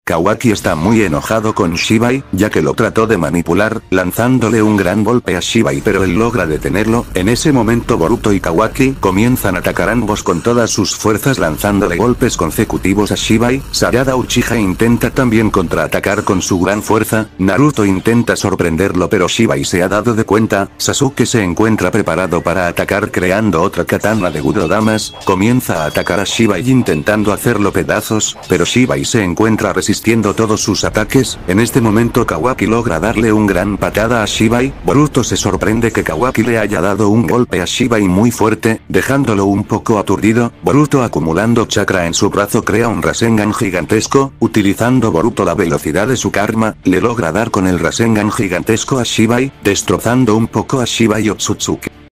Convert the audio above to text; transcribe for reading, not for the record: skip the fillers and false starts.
Kawaki está muy enojado con Shibai, ya que lo trató de manipular, lanzándole un gran golpe a Shibai, pero él logra detenerlo. En ese momento Boruto y Kawaki comienzan a atacar ambos con todas sus fuerzas, lanzándole golpes consecutivos a Shibai. Sarada Uchiha intenta también contraatacar con su gran fuerza. Naruto intenta sorprenderlo, pero Shibai se ha dado de cuenta. Sasuke se encuentra preparado para atacar, creando otra katana de Gudodamas. Comienza a atacar a Shibai intentando hacerlo pedazos, pero Shibai se encuentra resistiendo todos sus ataques. En este momento Kawaki logra darle un gran patada a Shibai. Boruto se sorprende que Kawaki le haya dado un golpe a Shibai muy fuerte, dejándolo un poco aturdido. Boruto, acumulando chakra en su brazo, crea un Rasengan gigantesco. Utilizando Boruto la velocidad de su karma, le logra dar con el Rasengan gigantesco a Shibai, destrozando un poco a Shibai Otsutsuki.